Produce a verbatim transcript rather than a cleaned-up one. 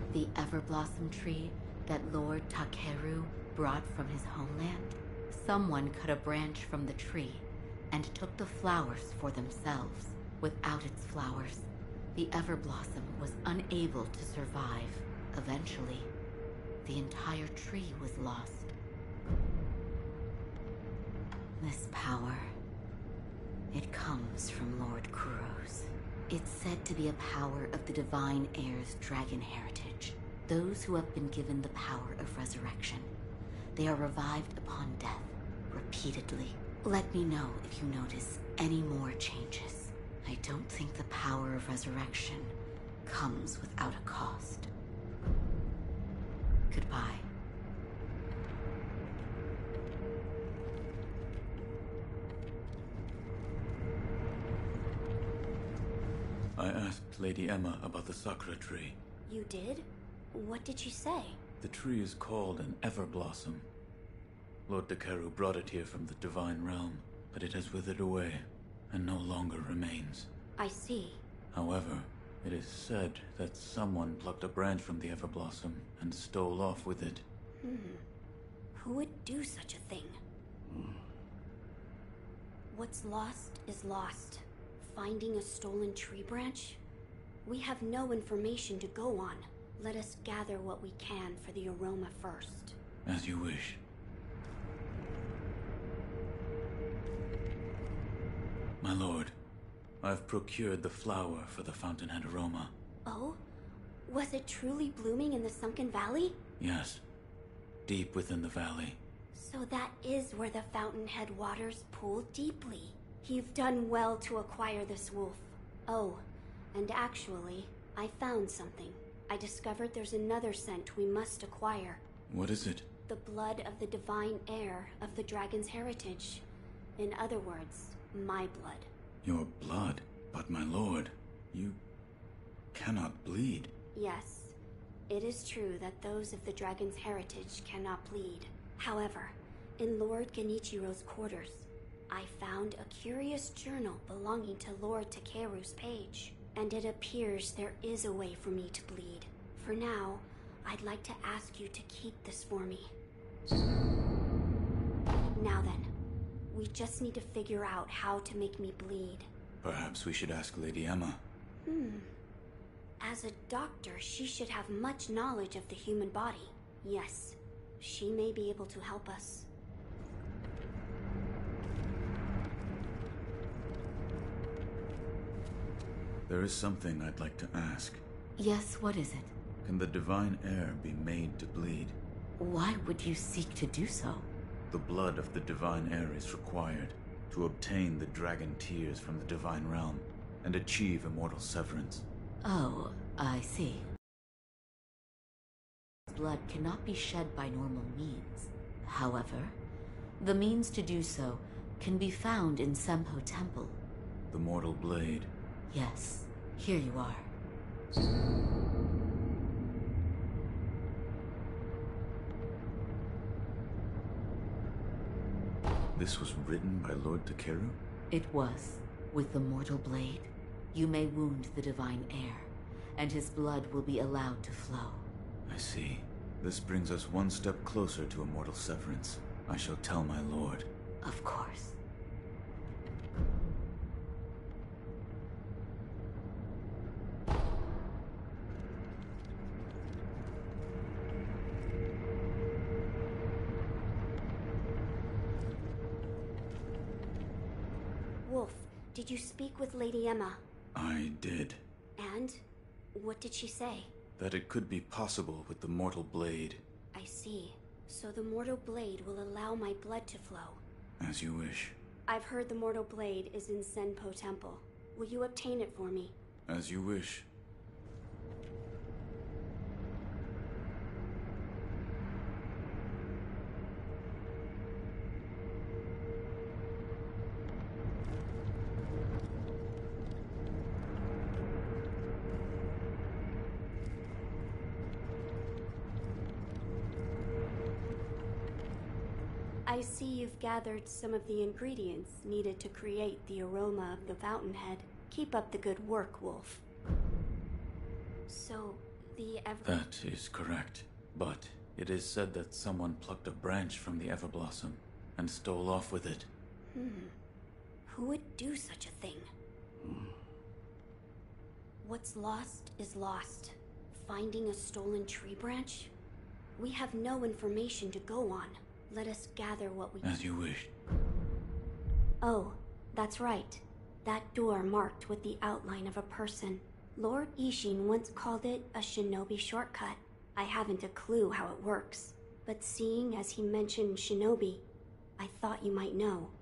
The Everblossom tree that Lord Takeru brought from his homeland? Someone cut a branch from the tree and took the flowers for themselves. Without its flowers, the Everblossom was unable to survive. Eventually, the entire tree was lost. This power, it comes from Lord Kuros. It's said to be a power of the Divine Heir's dragon heritage. Those who have been given the power of resurrection. They are revived upon death, repeatedly. Let me know if you notice any more changes. I don't think the power of resurrection comes without a cost. Goodbye. I asked Lady Emma about the Sakura tree. You did? What did she say? The tree is called an Everblossom. Lord Takeru brought it here from the Divine Realm, but it has withered away and no longer remains. I see. However, it is said that someone plucked a branch from the Everblossom and stole off with it. Hmm. Who would do such a thing? Hmm. What's lost is lost. Finding a stolen tree branch? We have no information to go on. Let us gather what we can for the aroma first. As you wish. My lord, I've procured the flower for the Fountainhead aroma. Oh? Was it truly blooming in the Sunken Valley? Yes. Deep within the valley. So that is where the Fountainhead waters pool deeply. You've done well to acquire this wolf. Oh, and actually, I found something. I discovered there's another scent we must acquire. What is it? The blood of the divine heir of the dragon's heritage. In other words, my blood. Your blood? But my lord, you cannot bleed. Yes, it is true that those of the dragon's heritage cannot bleed. However, in Lord Genichiro's quarters, I found a curious journal belonging to Lord Takeru's page, and it appears there is a way for me to bleed. For now, I'd like to ask you to keep this for me. Now then, we just need to figure out how to make me bleed. Perhaps we should ask Lady Emma. Hmm. As a doctor, she should have much knowledge of the human body. Yes, she may be able to help us. There is something I'd like to ask. Yes, what is it? Can the Divine Heir be made to bleed? Why would you seek to do so? The blood of the Divine Heir is required to obtain the dragon tears from the Divine Realm and achieve immortal severance. Oh, I see. Blood cannot be shed by normal means. However, the means to do so can be found in Senpo Temple. The Mortal Blade. Yes, here you are. This was written by Lord Takeru? It was. With the Mortal Blade, you may wound the Divine Heir, and his blood will be allowed to flow. I see. This brings us one step closer to immortal severance. I shall tell my lord. Of course. Wolf, did you speak with Lady Emma? I did. And? What did she say? That it could be possible with the Mortal Blade. I see. So the Mortal Blade will allow my blood to flow. As you wish. I've heard the Mortal Blade is in Senpo Temple. Will you obtain it for me? As you wish. I see you've gathered some of the ingredients needed to create the aroma of the Fountainhead. Keep up the good work, Wolf. So, the Ever... That is correct. But it is said that someone plucked a branch from the Everblossom and stole off with it. Hmm. Who would do such a thing? Hmm. What's lost is lost. Finding a stolen tree branch? We have no information to go on. Let us gather what we... As you wish. Oh, that's right. That door marked with the outline of a person. Lord Ishin once called it a shinobi shortcut. I haven't a clue how it works, but seeing as he mentioned shinobi, I thought you might know.